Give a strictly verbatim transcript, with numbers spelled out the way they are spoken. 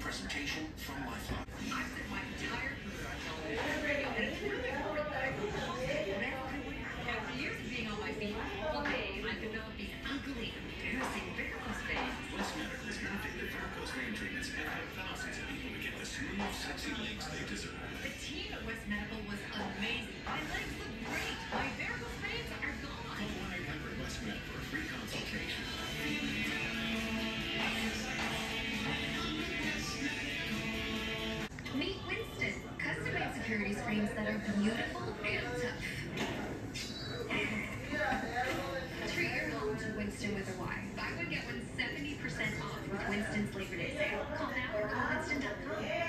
presentation from LifeLock. I've spent my entire career on television radio, and it's really important that I whatever I wear. After years of being on my feet, one day I developed these ugly, embarrassing varicose veins. West Medical's innovative varicose vein treatments have helped thousands of people to get the smooth, sexy legs they deserve. The team at West Medical was amazing. My legs look great. My varicose veins are gone. Call one eight hundred West Med for a free consultation. Meet Wynstan, custom-made security screens that are beautiful and tough. Treat your home to Wynstan with a Y. Buy one, get one seventy percent off with Winstan's Labor Day sale. Call now or call Wynstan dot com.